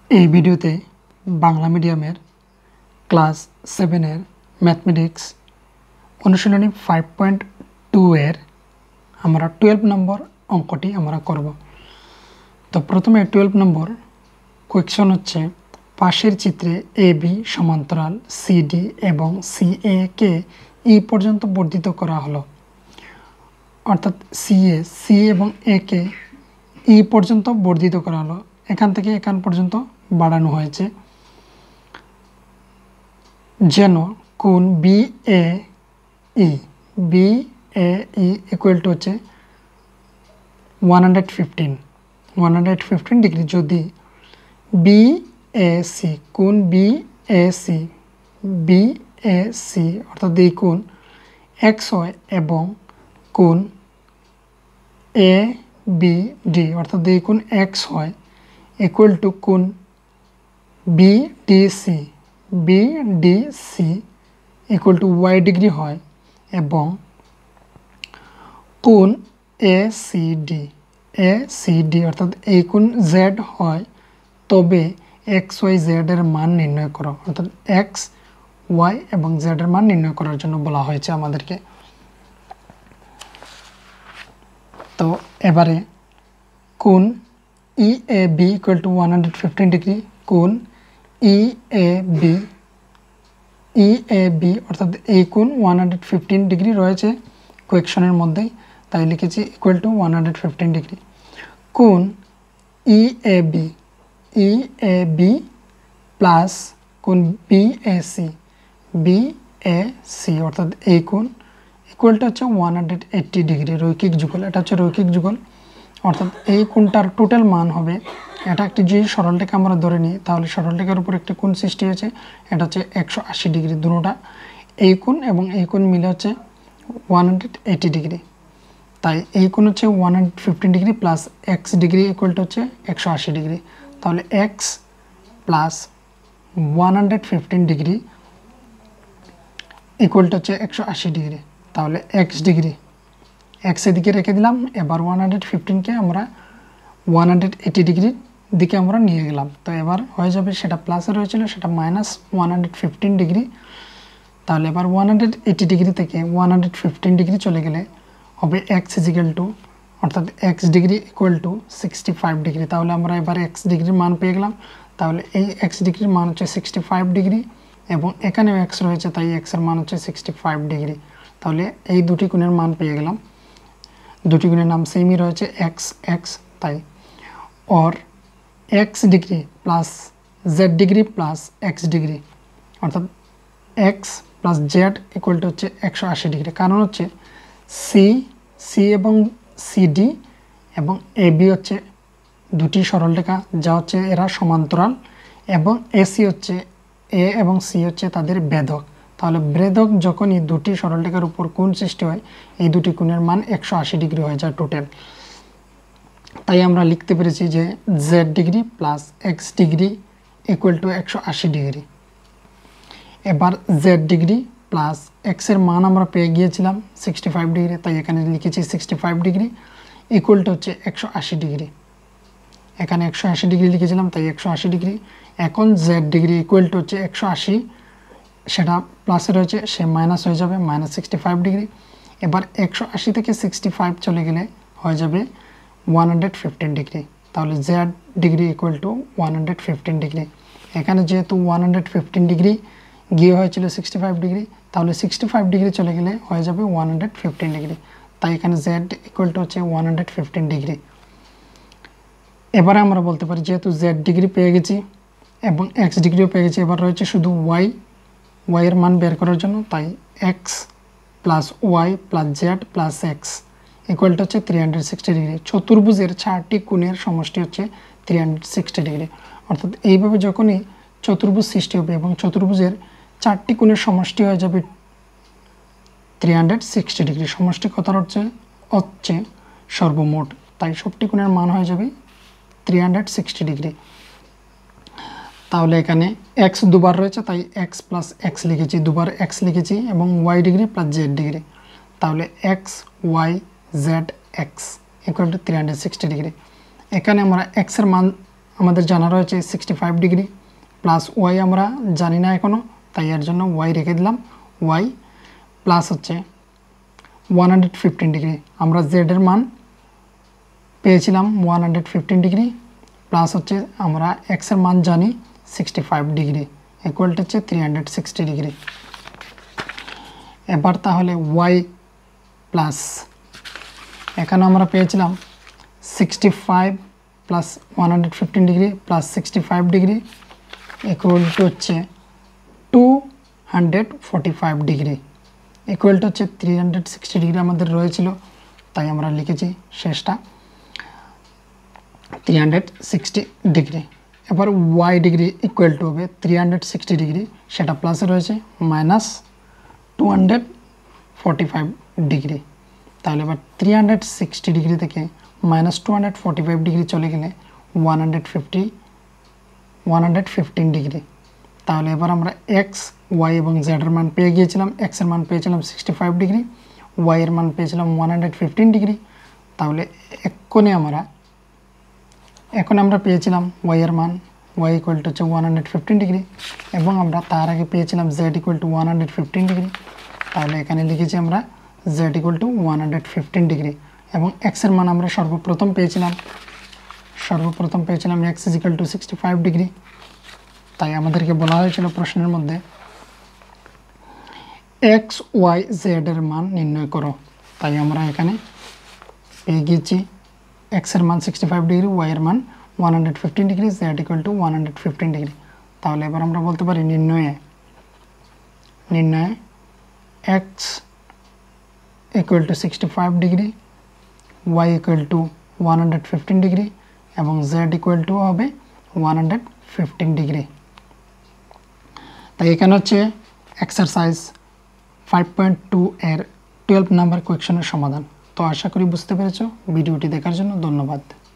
এই ভিডিওতে বাংলা মিডিয়ামের ক্লাস 7 এর ম্যাথমেটিক্স অনুশীলনী 5.2 এর আমরা 12 নম্বর অঙ্কটি আমরা করব। তো প্রথমে 12 নম্বর কোয়েকশন হচ্ছে পাশের চিত্রে AB সমান্তরাল CD এবং CA কে E পর্যন্ত বর্ধিত করা হলো, অর্থাৎ C এবং A কে E পর্যন্ত বর্ধিত করা হলো, এখান থেকে এখান পর্যন্ত বাড়ানো হয়েছে যেন কোণ BAE ইকুয়াল টু হচ্ছে 115 ডিগ্রি। যদি BAC কোণ BAC অর্থাৎ এই কোণ X হয় এবং কোণ ABD অর্থাৎ এই কোণ X হয় ইকুয়াল টু কোণ BDC equal to Y degree হয় এবং কোণ ACD অর্থাৎ এই কোণ Z হয়, তবে XYZ এর মান নির্ণয় করো, অর্থাৎ X Y এবং Z এর মান নির্ণয় করার জন্য বলা হয়েছে আমাদেরকে। তো এবারে কোণ EAB ইকুয়াল টু 115 ডিগ্রি, কোণ EAB অর্থাৎ এই কোণ 115 ডিগ্রি রয়েছে কোয়েকশনের মধ্যেই, তাই লিখেছি ইকুয়াল টু 115 ডিগ্রি। কোণ EAB প্লাস কোণ BAC অর্থাৎ এই কোণ ইকুয়ালটা হচ্ছে 180 ডিগ্রি রৈখিক যুগল। এটা হচ্ছে রৈখিক যুগল, অর্থাৎ এই কোণটার টোটাল মান হবে, এটা একটি যে সরলরেখা আমরা ধরে নিই তাহলে সরলরেখার উপর একটি কোণ সৃষ্টি হয়েছে, এটা হচ্ছে 180 ডিগ্রি। দুটোটা এই কোণ এবং এই কোণ মিলে হচ্ছে 180 ডিগ্রি, তাই এই কোণ হচ্ছে 115 ডিগ্রি প্লাস x ডিগ্রি ইকুয়ালটা হচ্ছে 180 ডিগ্রি। তাহলে x প্লাস 115 ডিগ্রি ইকুয়ালটা হচ্ছে 180 ডিগ্রি। তাহলে x ডিগ্রি x এদিকে রেখে দিলাম, এবার 115কে আমরা 180 ডিগ্রির দিকে আমরা নিয়ে গেলাম। তো এবার হয়ে যাবে, সেটা প্লাসে রয়েছিল সেটা মাইনাস 115 ডিগ্রি। তাহলে এবার 180 ডিগ্রি থেকে 115 ডিগ্রি চলে গেলে হবে x ইজিক্যাল টু, অর্থাৎ x degree equal to 65 degree. তাহলে আমরা এবার x ডিগ্রির মান পেয়ে গেলাম। তাহলে এই x ডিগ্রির মান হচ্ছে 65 ডিগ্রি এবং এখানেও x রয়েছে, তাই x এর মান হচ্ছে 65 ডিগ্রি। তাহলে এই দুটি কোণের মান পেয়ে গেলাম, দুটি কোণের নাম সেমই রয়েছে x, তাই और x degree plus z degree plus x degree অর্থাৎ x plus z equal to হচ্ছে 180 ডিগ্রি। কারণ হচ্ছে C এবং CD এবং AB হচ্ছে দুটি সরলরেখা যা হচ্ছে এরা সমান্তরাল, এবং AC হচ্ছে A এবং C হচ্ছে তাদের ভেদক। তাহলে ভেদক যখনই দুটি সরলরেখার উপর কোণ সৃষ্টি হয়, এই দুটি কোণের মান 180 ডিগ্রি হয়ে যায় টোটাল। তাই আমরা লিখতে পেরেছি যে z degree plus x degree equal to 180 degree. এবার z ডিগ্রি প্লাস x এর মান আমরা পেয়ে গিয়েছিলাম 65 ডিগ্রি, তাই এখানে লিখেছি 65 ডিগ্রি ইকুয়াল টু হচ্ছে 180 ডিগ্রি। এখানে 180 ডিগ্রি লিখেছিলাম, তাই 180 ডিগ্রি। এখন z ডিগ্রি ইকুয়াল টু হচ্ছে 180, সেটা প্লাসে রয়েছে, সে মাইনাস হয়ে যাবে, মাইনাস 65 ডিগ্রি। এবার 180 থেকে 65 চলে গেলে হয়ে যাবে 115 ডিগ্রি। তাহলে z degree equal to 115 degree. এখানে যেহেতু 115 ডিগ্রি গিয়ে হয়েছিল 65 ডিগ্রি, তাহলে 65 ডিগ্রি চলে গেলে হয়ে যাবে 115 ডিগ্রি। তাই এখানে z ইকুয়াল টু হচ্ছে 115 ডিগ্রি। এবারে আমরা বলতে পারি যেহেতু z ডিগ্রি পেয়ে গেছি এবং x ডিগ্রিও পেয়ে গেছি, এবার রয়েছে শুধু y এর মান বের করার জন্য, তাই x plus y plus z plus x ইকুয়ালটা হচ্ছে 360 ডিগ্রি। চতুর্ভুজের 4টি কোণের সমষ্টি হচ্ছে 360 ডিগ্রি, অর্থাৎ এইভাবে যখনই চতুর্ভুজ সৃষ্টি হবে এবং চতুর্ভুজের 4টি কোণের সমষ্টি হয়ে যাবে 360 ডিগ্রি। সমষ্টি কথা হচ্ছে সর্বমোট, তাই সবটি কোণের মান হয়ে যাবে 360 ডিগ্রি। তাহলে এখানে x দুবার রয়েছে, তাই x প্লাস x লিখেছি, দুবার x লিখেছি এবং y degree plus z degree. তাহলে x y z x equal to 360 degree. এখানে আমরা x এর মান আমাদের জানা রয়েছে 65 ডিগ্রি, প্লাস ওয়াই আমরা জানি না এখনও, তাই এর জন্য ওয়াই রেখে দিলাম। ওয়াই প্লাস হচ্ছে 115 ডিগ্রি, আমরা জেডের মান পেয়েছিলাম 115 ডিগ্রি, প্লাস হচ্ছে আমরা এক্সের মান জানি 65 ডিগ্রি, ইকুয়ালটা হচ্ছে 360 ডিগ্রি। এবার তাহলে ওয়াই প্লাস, এখানে আমরা পেয়েছিলাম 65 plus 115 degree plus 65 degree equal to হচ্ছে 245 ডিগ্রি, ইকুয়াল টু হচ্ছে 360 ডিগ্রি আমাদের রয়েছিল, তাই আমরা লিখেছি শেষটা 360 ডিগ্রি। এবার ওয়াই ডিগ্রি ইকুয়াল টু হবে 360 ডিগ্রি, সেটা প্লাসে রয়েছে, মাইনাস 245 ডিগ্রি। তাহলে এবার 360 ডিগ্রি থেকে মাইনাস 245 ডিগ্রি চলে গেলে 115 ডিগ্রি। তাহলে এবার আমরা এক্স, ওয়াই এবং জেডের মান পেয়ে গিয়েছিলাম। এক্সের মান পেয়েছিলাম 65 ডিগ্রি, ওয়াইয়ের মান পেয়েছিলাম 115 ডিগ্রি। তাহলে এখন আমরা পেয়েছিলাম ওয়াইয়ের মান, ওয়াই ইকুয়াল টু হচ্ছে 115 ডিগ্রি, এবং আমরা তার আগে পেয়েছিলাম জেড ইকুয়াল টু 115 ডিগ্রি। তাহলে এখানে লিখেছি আমরা জেড ইকুয়াল টু 115 ডিগ্রি, এবং এক্সের মান আমরা সর্বপ্রথম পেয়েছিলাম x is equal to 65 degree. তাই আমাদেরকে বলা হয়েছিল প্রশ্নের মধ্যে এক্স ওয়াই জেড এর মান নির্ণয় করো। তাই আমরা এখানে পেয়ে গিয়েছি এক্সের মান 65 ডিগ্রি, ওয়াইয়ের মান 115 degree, z equal to 115 degree. তাহলে এবার আমরা বলতে পারি নির্ণয়ে x equal to 65 degree, y equal to 115 degree এবং জেড ইকুয়াল টু হবে 115 ডিগ্রি। তাই এখানে হচ্ছে এক্সারসাইজ 5.2 এর 12 নাম্বার কোয়েকশনের সমাধান। তো আশা করি বুঝতে পেরেছো। ভিডিওটি দেখার জন্য ধন্যবাদ।